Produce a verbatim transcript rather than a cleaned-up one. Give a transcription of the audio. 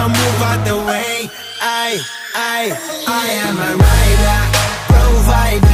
so move out the way. I, I, I am a rider, provider.